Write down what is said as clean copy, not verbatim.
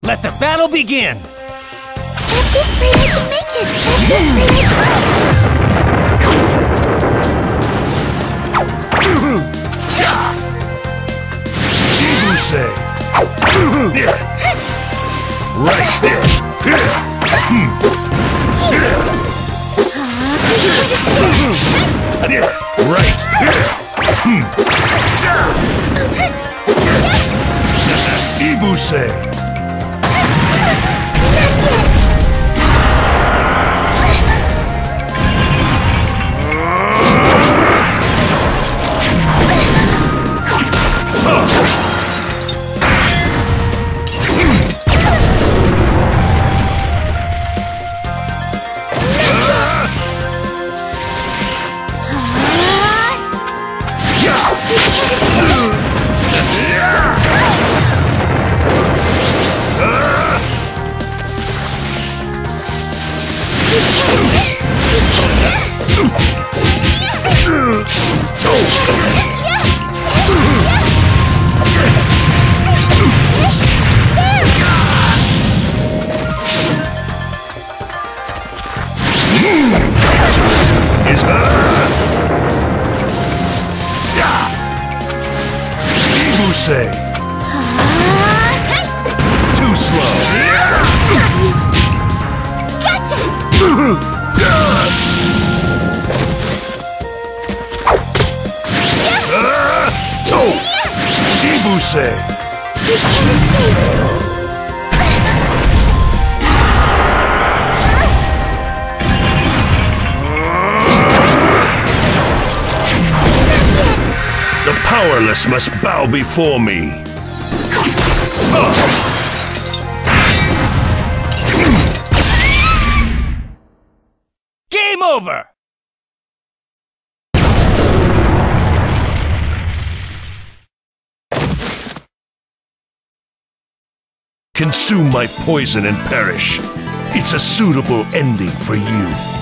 Let the battle begin! At this rate, I can make it! At this rate, Ibuse! Right there! Right! Ibuse! Ibuse! Too slow! Gotcha! Ibuse! You can't escape! The powerless must bow before me. Game over! Consume my poison and perish. It's a suitable ending for you.